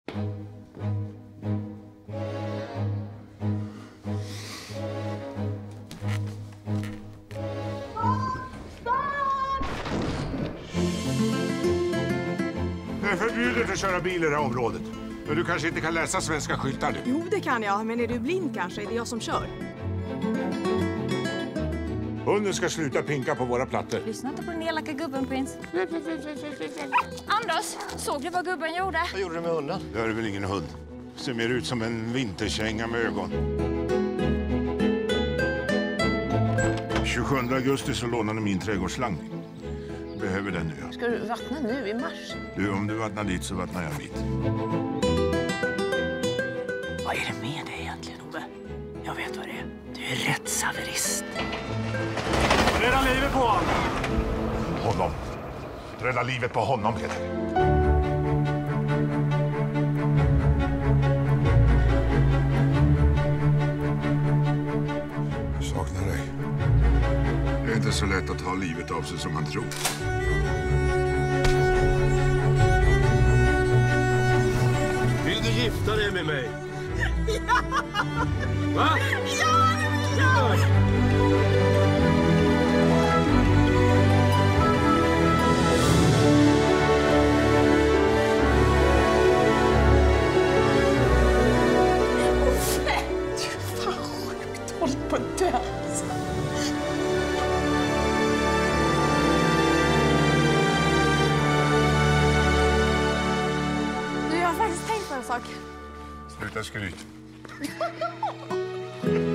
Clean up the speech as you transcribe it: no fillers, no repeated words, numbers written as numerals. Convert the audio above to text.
Det är förbjudet att köra bil i det här området. Men du kanske inte kan läsa svenska skyltar nu. Jo, det kan jag. Men är du blind kanske? Är det jag som kör? Hunden ska sluta pinka på våra plattor. Lyssna inte på den elaka gubben, prins. Anders, såg du vad gubben gjorde? Vad gjorde du med hunden? Det är väl ingen hund. Ser mer ut som en vinterkänga med ögon. 27 augusti så lånade min trädgårdsslang. Behöver den nu. Ska du vattna nu i mars? Du, om du vattnar dit så vattnar jag mitt. Vad är det med dig egentligen, Ove? Jag vet vad det är. Du är rättshaverist. Rädda livet på honom! Honom. Rädda livet på honom, Peter. Jag saknar dig. Det är inte så lätt att ta livet av sig som man tror. Vill du gifta dig med mig? Ja! Va? Ja, det vill jag! På det. Du, jag har faktiskt tänkt på en sak. Sluta skryt.